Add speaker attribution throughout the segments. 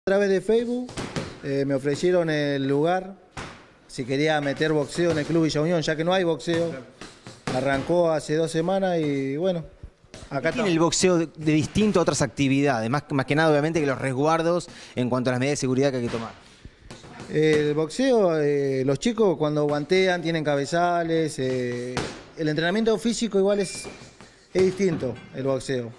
Speaker 1: A través de Facebook me ofrecieron el lugar, si quería meter boxeo en el Club Villa Unión, ya que no hay boxeo. Arrancó hace 2 semanas y bueno, acá
Speaker 2: ¿Qué tiene el boxeo de distinto a otras actividades? Más que nada, obviamente, que los resguardos en cuanto a las medidas de seguridad que hay que tomar.
Speaker 1: El boxeo, los chicos cuando guantean tienen cabezales, el entrenamiento físico igual es distinto, el boxeo.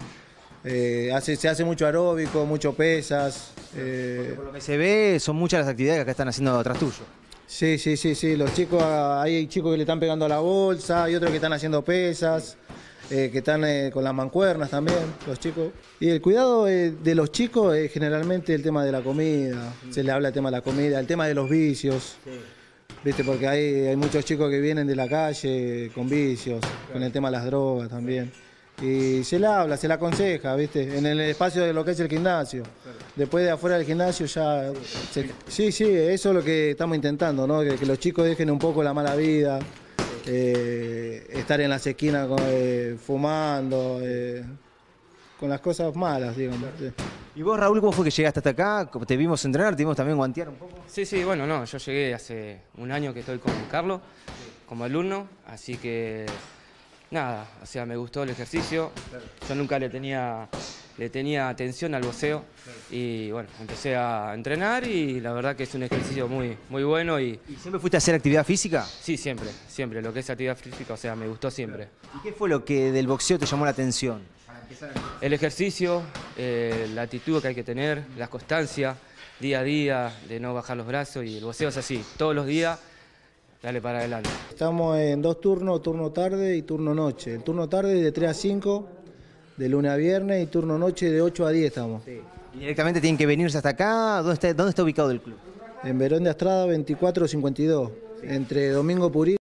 Speaker 1: Se hace mucho aeróbico, mucho pesas.
Speaker 2: Por lo que se ve, son muchas las actividades que acá están haciendo atrás tuyo.
Speaker 1: Sí, los chicos, hay chicos que le están pegando a la bolsa, hay otros que están haciendo pesas, que están con las mancuernas también, los chicos. Y el cuidado de los chicos es generalmente el tema de la comida, se le habla del tema de la comida, el tema de los vicios, ¿viste? Porque hay muchos chicos que vienen de la calle con vicios, con el tema de las drogas también. Y se le habla, se le aconseja, ¿viste? En el espacio de lo que es el gimnasio. Después de afuera del gimnasio ya... Sí, eso es lo que estamos intentando, ¿no? Que los chicos dejen un poco la mala vida, estar en las esquinas fumando, con las cosas malas, digamos. Sí.
Speaker 2: ¿Y vos, Raúl, cómo fue que llegaste hasta acá? Te vimos entrenar, te vimos también guantear un poco.
Speaker 3: Sí, bueno, no, yo llegué hace un año que estoy con Carlos, como alumno, así que... Nada, o sea, me gustó el ejercicio, yo nunca le tenía atención al boxeo y bueno, empecé a entrenar y la verdad que es un ejercicio muy bueno y...
Speaker 2: ¿Y siempre fuiste a hacer actividad física?
Speaker 3: Sí, siempre, lo que es actividad física, o sea, me gustó siempre.
Speaker 2: ¿Y qué fue lo que del boxeo te llamó la atención?
Speaker 3: El ejercicio, la actitud que hay que tener, la constancia, día a día, de no bajar los brazos y el boxeo es así, todos los días. Dale para adelante.
Speaker 1: Estamos en 2 turnos, turno tarde y turno noche. El turno tarde de 3 a 5, de lunes a viernes, y turno noche de 8 a 10 estamos.
Speaker 2: Sí. ¿Y directamente tienen que venirse hasta acá? ¿Dónde está ubicado el club?
Speaker 1: En Verón de Astrada 2452, entre Domingo Purí